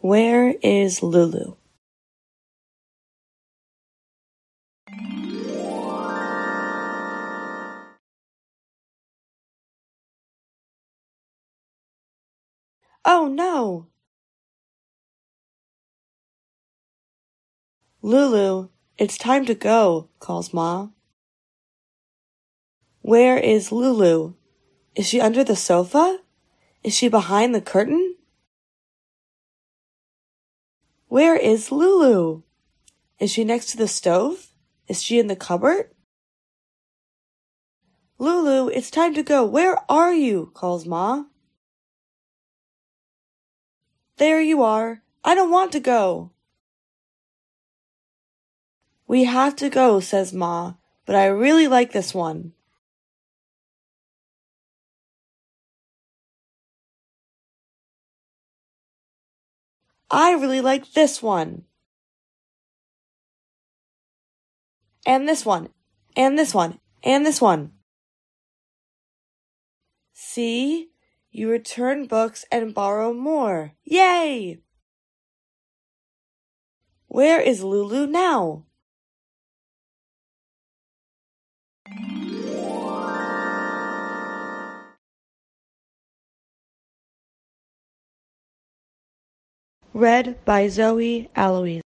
Where is Lulu? Oh no! Lulu, it's time to go, calls Ma. Where is Lulu? Is she under the sofa? Is she behind the curtain? Where is Lulu? Is she next to the stove? Is she in the cupboard? Lulu, it's time to go. Where are you? Calls Ma. There you are. I don't want to go. We have to go, says Ma, but I really like this one. I really like this one. And this one. And this one. And this one. See? You return books and borrow more. Yay! Where is Lulu now? Read by Zoe Aloise.